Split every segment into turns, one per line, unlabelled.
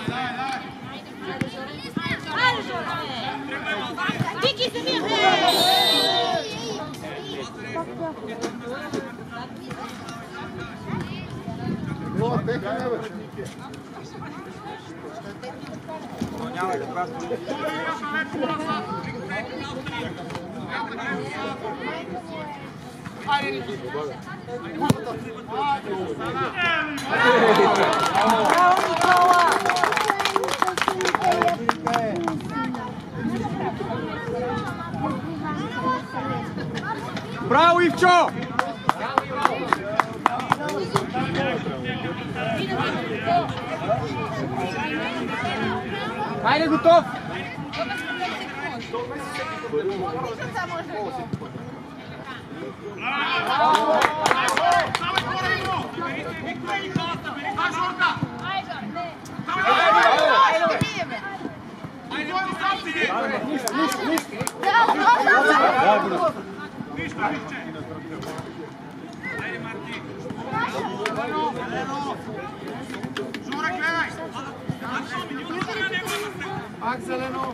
Viki se mi
Браво, Ивчо! Хайде, готов!
Акселено!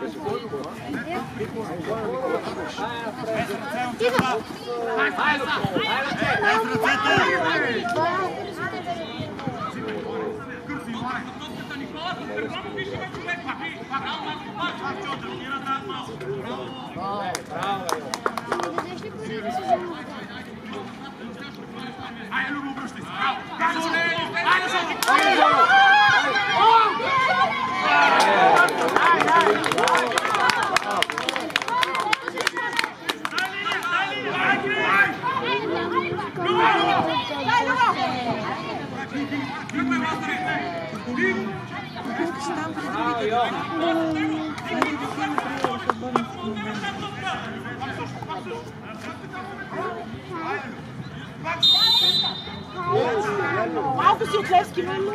Малко си от Левски, но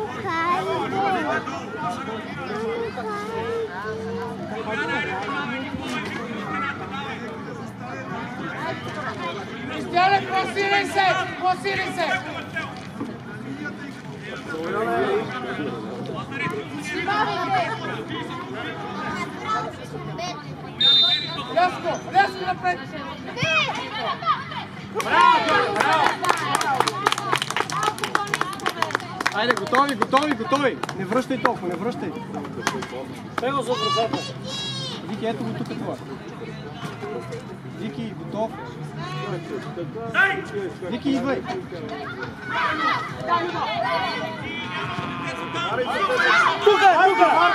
Кристиане, просирай се! Просирай се! Рязко! Рязко напред!
Айде, готови, готови, готови! Не връщай толкова, не връщай!
Него за вратата.
Вики, ето го тук това. Вики, готов. Вики, идвай!
Тука, тука!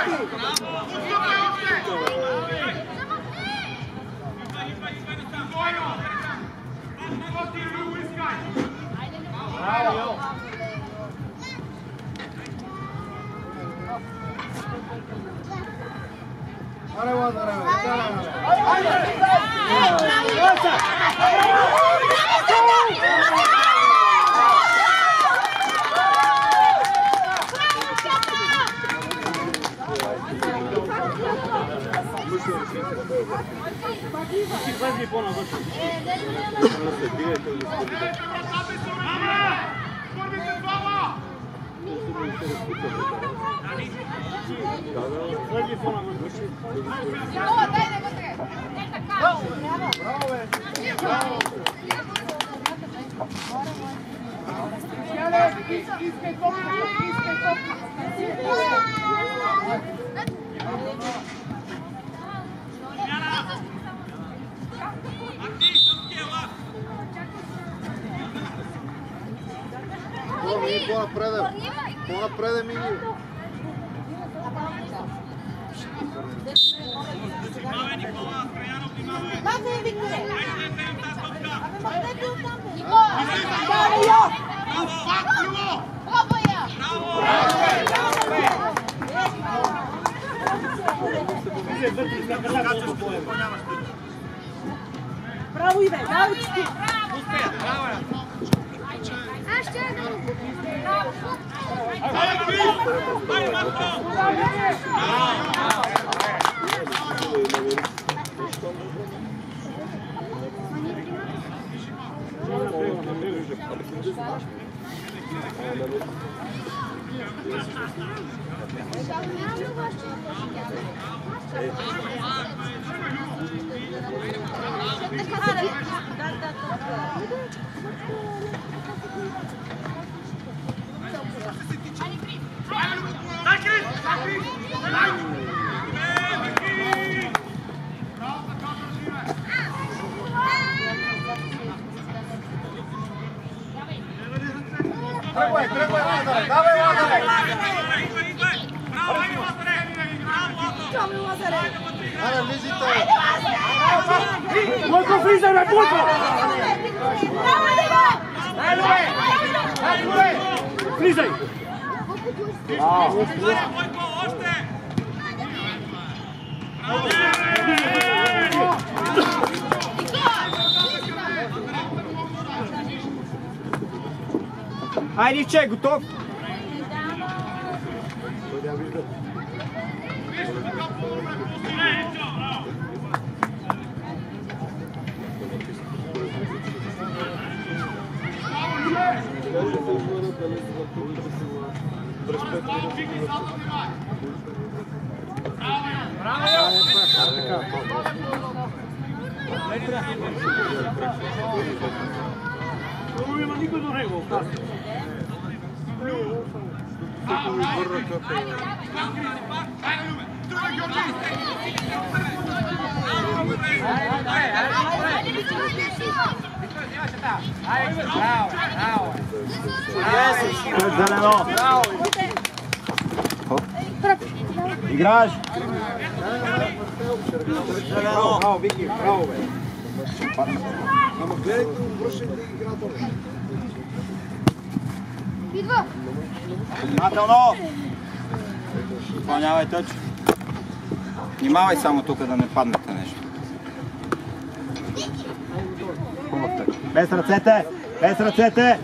Влезли по-навътре. Влезли по-навътре.
Искай топка! Искай топка!
По-напред, Мини!
Махне, Викторе! Махнете оттам! Браво, я! Браво, Иве! Браво, ти! Аз ще да го купим!
Тръгвай, давай, Лазаре! Ана, влизите!
Бойко, влизай, бе, Бойко! Влизай!
Айде, че, готов?
Няма никой до него.
Зелено! Играеш! Зелено! Браво, Вики, браво, бе! Ама гледай, вършим да играта, бе!
Идва!
Внимателно! Изпълнявай тъч. Внимавай само тук да не паднете нещо. Хубав тъч. Без ръцете! Без ръцете!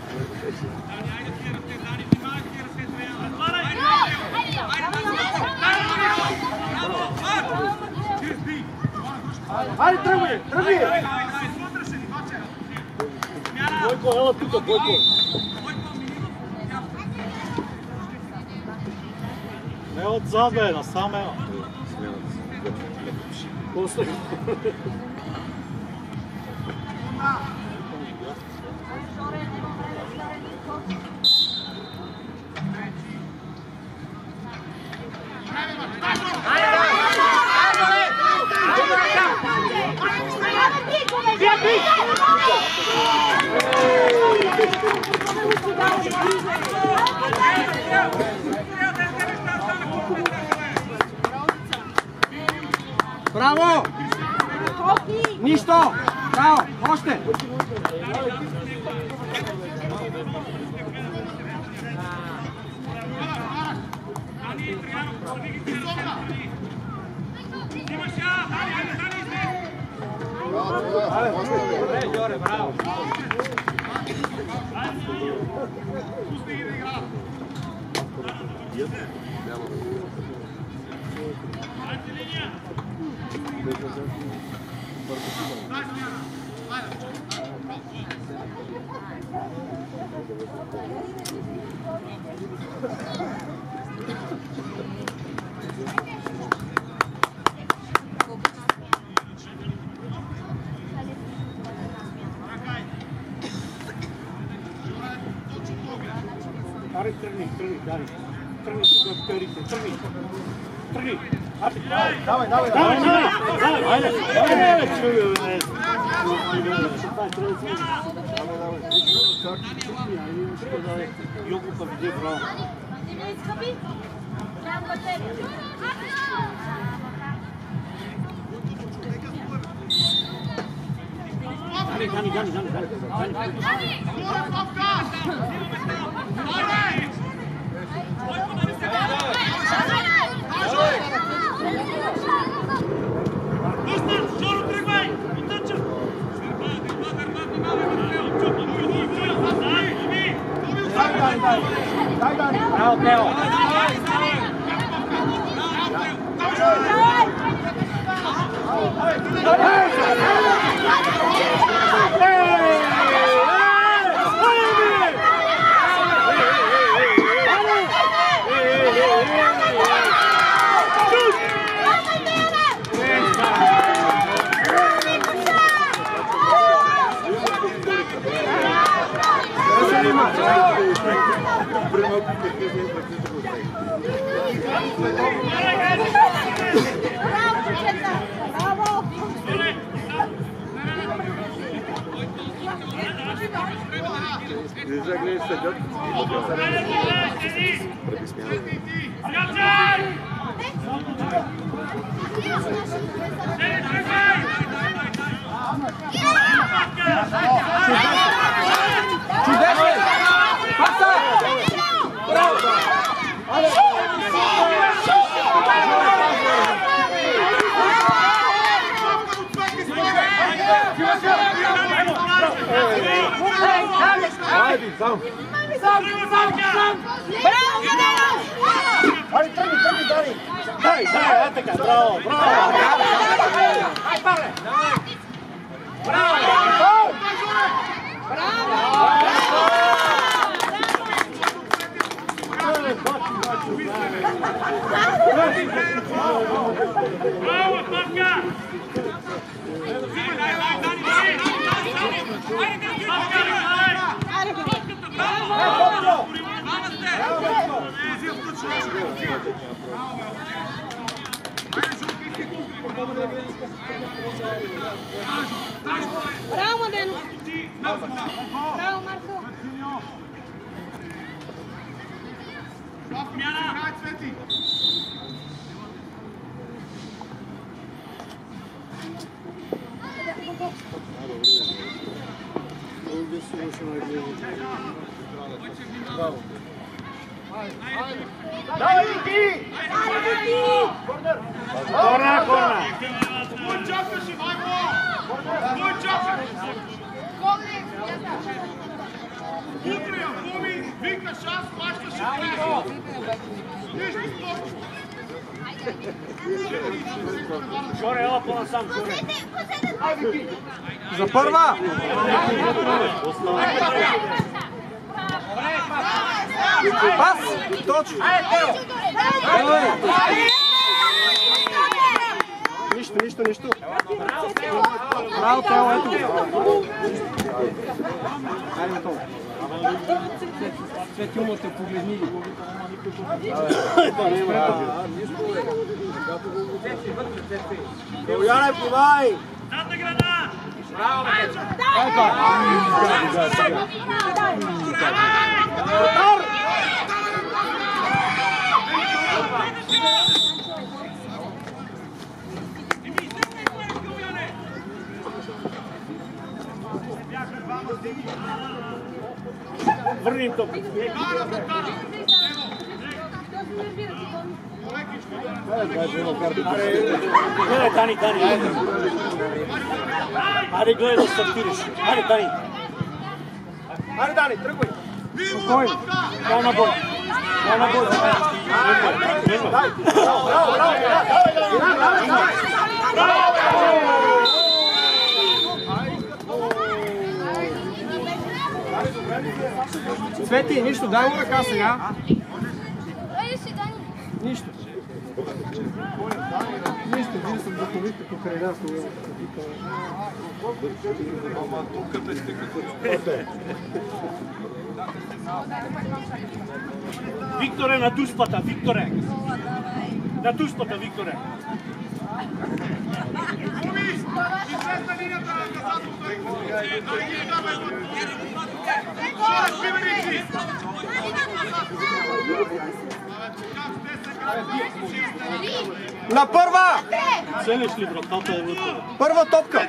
Айде, тръгвай!
Бойко, ела тук, Бойко. Не отзад, бе, насам ела. После.
Браво! Нищо! Браво! Още! Добре, браво!
Аре, тръгни, Дари. Тръгни, тръгни. Тръгни.
Давай!
Айде! Йоко па виде, браво. Гани.
Браво, Тео! Гледаш седят.
Чудесно! Паса! Браво!
Хайде, сам!
Али, тръгни, Дани!
Дай, е така, браво, браво!
Bravo, Mladenu! Bravo, Marko!
Давай, Вики!
Корна, корна! Горе, ела по-насам, горе!
За първа! Пас! Точно! Нищо. Браво, Тео, ето го. Айде, Тео. Цвети умата, погледни ги.
Яне, плувай!
Задна града! Върнем топ. Гледай, Дани. Айде, гледай да стартираш. Айде, Дани.
Айде, Дани, тръгвай!
Спокойно.
Дай на бой.
Цвети, нищо, дай му ръка сега. Нищо, вие съм духовите покрай нас.
Ама тук те сте като
Викторе, на туспата, Викторе. На туспата, Викторе.
На първа!
Целеш ли, братата е вътре?
Първа топка!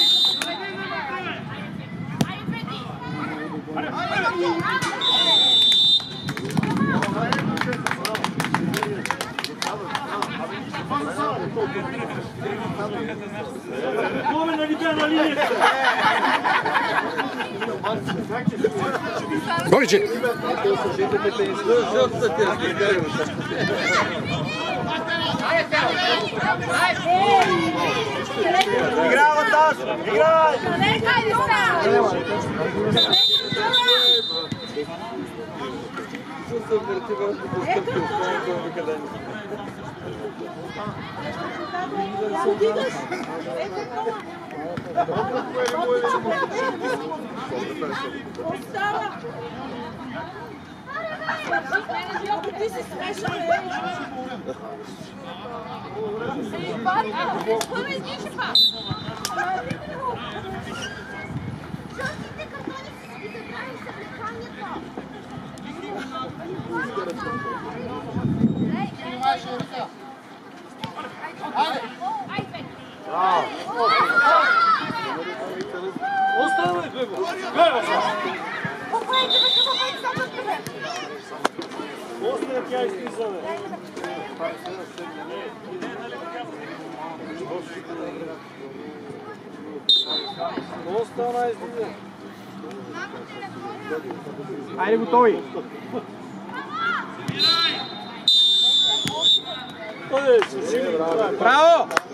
Главе на лице на линията!
Бориче! Играва, Таш! Играй!
Остава! Ти си смешен, Кой ме изничи пак?
Жълтите картони са ги забрали съвлеканието.
Оставай, бе! Гледай сега! После тя излиза, бе!
Остана излиза.
Айде, готови!
Той е, си,
Браво!